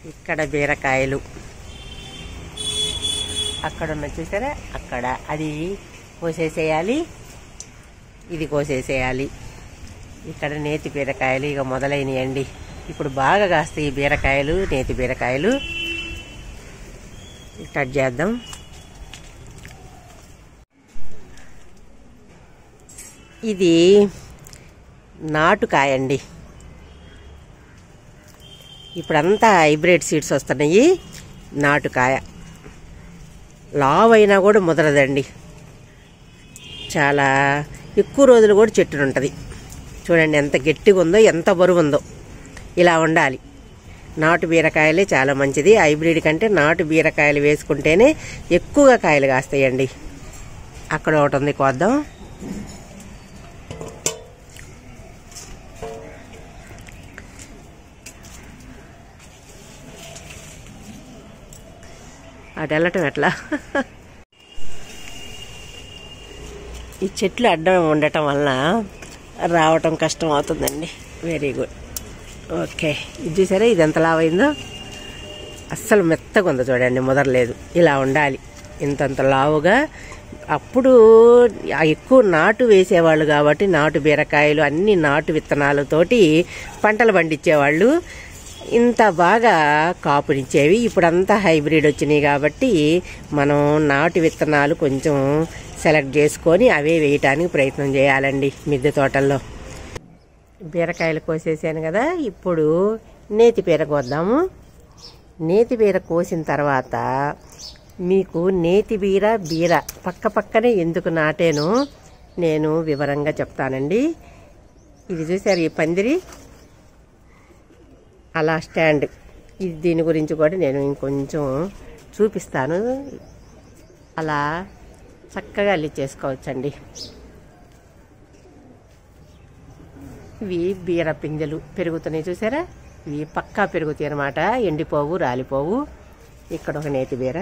ఇక్కడ బీరకాయలు అక్కడ ఉన్న చూసారా, అక్కడ అది కోసేసేయాలి, ఇది కోసేసేయాలి. ఇక్కడ నేతి బీరకాయలు ఇక మొదలైనయండి. ఇప్పుడు బాగా కాస్తాయి ఈ బీరకాయలు, నేతి బీరకాయలు. కట్ చేద్దాం. ఇది నాటుకాయ అండి. ఇప్పుడంతా హైబ్రిడ్ సీడ్స్ వస్తున్నాయి. నాటుకాయ లావైనా కూడా ముదరదండి. చాలా ఎక్కువ రోజులు కూడా చెట్టు ఉంటుంది. చూడండి ఎంత గట్టిగా ఉందో, ఎంత బరువు ఉందో. ఇలా ఉండాలి. నాటు బీరకాయలే చాలా మంచిది. హైబ్రిడ్ కంటే నాటు బీరకాయలు వేసుకుంటేనే ఎక్కువగా కాయలు కాస్తాయండి. అక్కడ ఒకటి ఉంది, కోద్దాం. అటు వెళ్ళటం ఎట్లా? ఈ చెట్లు అడ్డం ఉండటం వలన రావటం కష్టం అవుతుందండి. Very good. ఓకే, ఇది చూసారా ఇది ఎంత లావైందో. అస్సలు మెత్తగా ఉందో చూడండి, ముదరలేదు. ఇలా ఉండాలి, ఇంతంత లావుగా. అప్పుడు ఎక్కువ నాటు వేసేవాళ్ళు కాబట్టి నాటు బీరకాయలు అన్ని నాటు విత్తనాలతోటి పంటలు పండించేవాళ్ళు. ఇంత బాగా కాపునిచ్చేవి. ఇప్పుడంతా హైబ్రిడ్ వచ్చినాయి కాబట్టి మనం నాటు విత్తనాలు కొంచెం సెలెక్ట్ చేసుకొని అవే వేయటానికి ప్రయత్నం చేయాలండి మిద్దె తోటల్లో. బీరకాయలు కోసేసాను కదా, ఇప్పుడు నేతి బీర కోద్దాము. నేతి బీర కోసిన తర్వాత మీకు నేతి బీర పక్క పక్కనే ఎందుకు నాటేనో నేను వివరంగా చెప్తానండి. ఇది చూసారు ఈ పందిరి, అలా స్టాండ్, ఇది దీని గురించి కూడా నేను ఇంకొంచెం చూపిస్తాను. అలా చక్కగా అల్లిచ్చేసుకోవచ్చండి. ఇవి బీర పిందెలు పెరుగుతున్నాయి చూసారా, ఇవి పక్కా పెరుగుతాయి అన్నమాట, ఎండిపోవు, రాలిపోవు. ఇక్కడ ఒక నేతి బీర.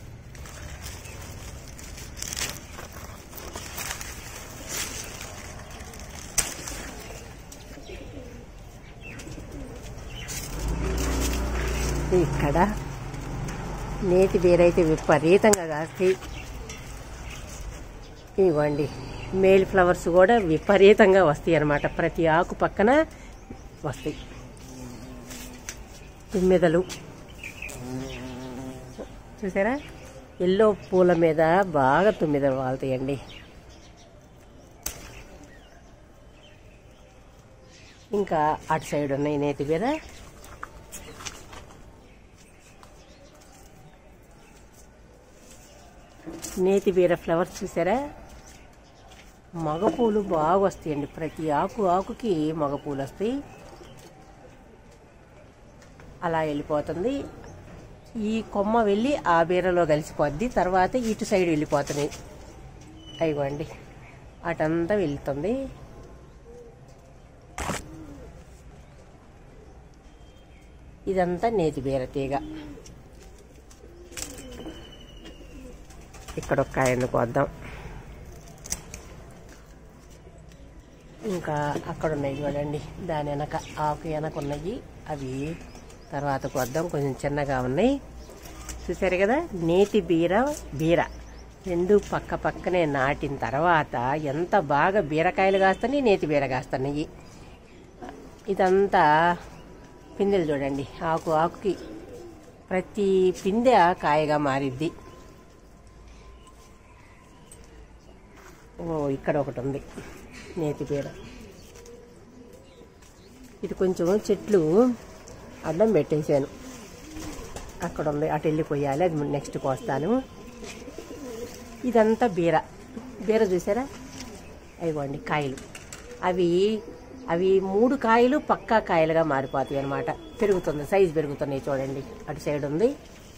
ఇక్కడ నేతి బీర అయితే విపరీతంగా కాస్తాయి. ఇవ్వండి, మేల్ ఫ్లవర్స్ కూడా విపరీతంగా వస్తాయి అన్నమాట. ప్రతి ఆకు పక్కన వస్తాయి తుమ్మెదలు. చూసారా, ఎల్లో పూల మీద బాగా తుమ్మెదలు వాళ్తాయండి. ఇంకా అటు సైడ్ ఉన్నాయి నేతి బీర. నేతి బీర ఫ్లవర్స్ చూసారా, మగపూలు బాగా వస్తాయండి. ప్రతి ఆకుకి మగపూలు వస్తాయి. అలా వెళ్ళిపోతుంది. ఈ కొమ్మ వెళ్ళి ఆ బీరలో కలిసిపోద్ది. తర్వాత ఇటు సైడ్ వెళ్ళిపోతున్నాయి. అయిగోండి, అటంతా వెళ్తుంది. ఇదంతా నేతి బీర తీగ. ఇక్కడ ఒక కాయ ఎందుకు వద్దాం. ఇంకా అక్కడ ఉన్నాయి చూడండి, దాని వెనక ఆకు వెనక ఉన్నాయి. అవి తర్వాత కొద్దాం, కొంచెం చిన్నగా ఉన్నాయి. చూసారు కదా, నేతి బీర రెండు పక్క పక్కనే నాటిన తర్వాత ఎంత బాగా బీరకాయలు కాస్తున్నాయి, నేతి బీర కాస్తున్నాయి. ఇదంతా పిందెలు చూడండి, ఆకుకి ప్రతి పిందె కాయగా మారిద్ది. ఓ, ఇక్కడ ఒకటి ఉంది నేతి బీర. ఇది కొంచెం చెట్లు అడ్డం పెట్టేశాను, అక్కడ ఉంది, అటు వెళ్ళిపోయాలి. అది నెక్స్ట్ కోస్తాను. ఇదంతా బీర చూసారా, అయిపోండి కాయలు. అవి 3 కాయలు పక్కా కాయలుగా మారిపోతాయి అన్నమాట. పెరుగుతుంది, సైజు పెరుగుతున్నాయి చూడండి. అటు సైడ్ ఉంది.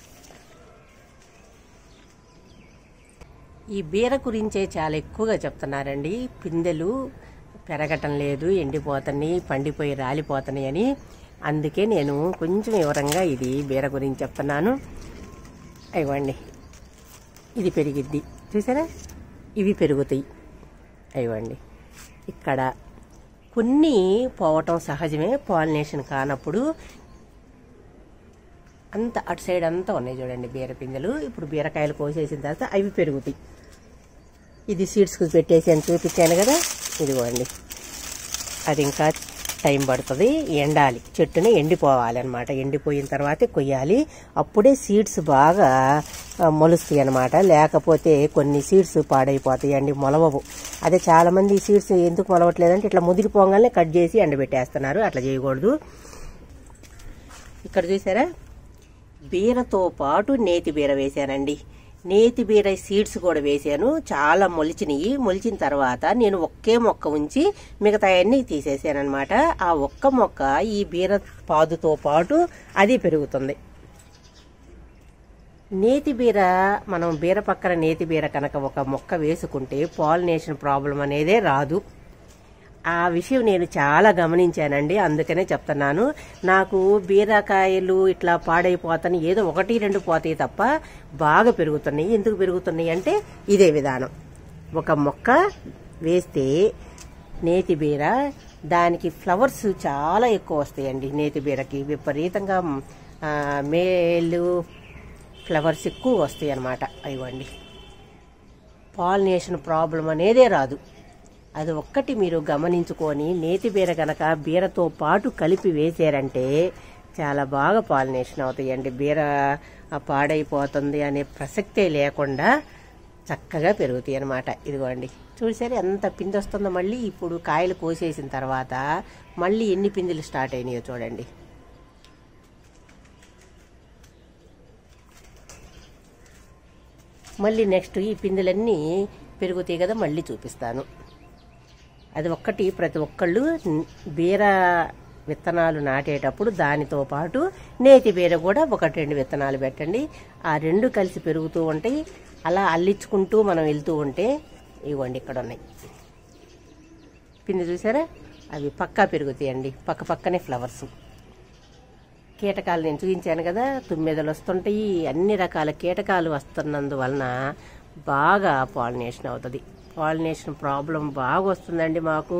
ఈ బీర గురించే చాలా ఎక్కువగా చెప్తున్నారండి. పిందెలు పెరగటం లేదు, ఎండిపోతున్నాయి, పండిపోయి రాలిపోతున్నాయి అని. అందుకే నేను కొంచెం వివరంగా ఇది బీర గురించి చెప్తున్నాను. అయివ్వండి, ఇది పెరిగిద్ది చూసారా, ఇవి పెరుగుతాయి. అయివ్వండి, ఇక్కడ కొన్ని పోవటం సహజమే. పాలినేషన్ కానప్పుడు అంత అటు సైడ్ అంతా ఉన్నాయి చూడండి బీర పిందెలు. ఇప్పుడు బీరకాయలు కోసేసిన తర్వాత అవి పెరుగుతాయి. ఇది సీడ్స్కి పెట్టేసి అని చూపించాను కదా, ఇదిగోండి. అది ఇంకా టైం పడుతుంది, ఎండాలి, చెట్టుని ఎండిపోవాలి అనమాట. ఎండిపోయిన తర్వాతే కొయ్యాలి, అప్పుడే సీడ్స్ బాగా మొలుస్తాయి అనమాట. లేకపోతే కొన్ని సీడ్స్ పాడైపోతాయి అండి, మొలవవు. అదే చాలామంది సీడ్స్ ఎందుకు మొలవట్లేదంటే ఇట్లా ముదిరిపోగానే కట్ చేసి ఎండబెట్టేస్తున్నారు. అట్లా చేయకూడదు. ఇక్కడ చూసారా, బీరతో పాటు నేతి బీర వేశానండి. నేతి బీర సీడ్స్ కూడా వేసాను, చాలా మొలిచినాయి. మొలిచిన తర్వాత నేను ఒకే మొక్క ఉంచి మిగతా అన్ని తీసేసాను అనమాట. ఆ ఒక్క మొక్క ఈ బీర పాదుతో పాటు అది పెరుగుతుంది. నేతి బీర, మనం బీర పక్కన నేతి బీర కనుక ఒక మొక్క వేసుకుంటే పాలినేషన్ ప్రాబ్లం అనేదే రాదు. ఆ విషయం నేను చాలా గమనించానండి, అందుకనే చెప్తున్నాను. నాకు బీరకాయలు ఇట్లా పాడైపోతాను, ఏదో 1-2 పోతాయి తప్ప బాగా పెరుగుతున్నాయి. ఎందుకు పెరుగుతున్నాయి అంటే ఇదే విధానం. ఒక మొక్క వేస్తే నేతి బీర, దానికి ఫ్లవర్స్ చాలా ఎక్కువ వస్తాయండి. నేతి బీరకి విపరీతంగా మేలు ఫ్లవర్స్ ఎక్కువ వస్తాయి అన్నమాట. అయ్యండి, పాలినేషన్ ప్రాబ్లం అనేదే రాదు. అది ఒక్కటి మీరు గమనించుకొని నేతి బీర గనక బీరతో పాటు కలిపి వేసారంటే చాలా బాగా పాలినేషన్ అవుతాయండి. బీర పాడైపోతుంది అనే ప్రసక్తే లేకుండా చక్కగా పెరుగుతాయి అన్నమాట. ఇదిగోండి, చూసారు ఎంత పిండి వస్తుందో. మళ్ళీ ఇప్పుడు కాయలు కోసేసిన తర్వాత మళ్ళీ ఎన్ని పిందెలు స్టార్ట్ అయినాయో చూడండి. మళ్ళీ నెక్స్ట్ ఈ పిందెలన్నీ పెరుగుతాయి కదా, మళ్ళీ చూపిస్తాను. అది ఒక్కటి, ప్రతి ఒక్కళ్ళు బీర విత్తనాలు నాటేటప్పుడు దానితో పాటు నేతి బీర కూడా 1-2 విత్తనాలు పెట్టండి. ఆ 2 కలిసి పెరుగుతూ ఉంటాయి. అలా అల్లించుకుంటూ మనం వెళ్తూ ఉంటే ఇవ్వండి, ఇక్కడ ఉన్నాయి పిండి చూసారా, అవి పక్కా పెరుగుతాయండి. పక్కనే ఫ్లవర్స్. కీటకాలు నేను చూపించాను కదా, తుమ్మెదలు వస్తుంటాయి, అన్ని రకాల కీటకాలు వస్తున్నందువలన బాగా పాలినేషన్ అవుతుంది. పాలినేషన్ ప్రాబ్లం బాగా వస్తుందండి మాకు.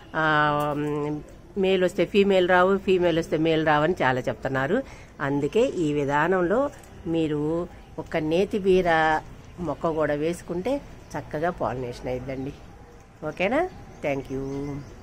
మేల్ వస్తే ఫీమేల్ రావు, ఫీమేల్ వస్తే మేల్ రావని చాలా చెప్తున్నారు. అందుకే ఈ విధానంలో మీరు ఒక నేతి బీర మొక్క కూడా వేసుకుంటే చక్కగా పాలినేషన్ అయిద్దండి. ఓకేనా? Thank you.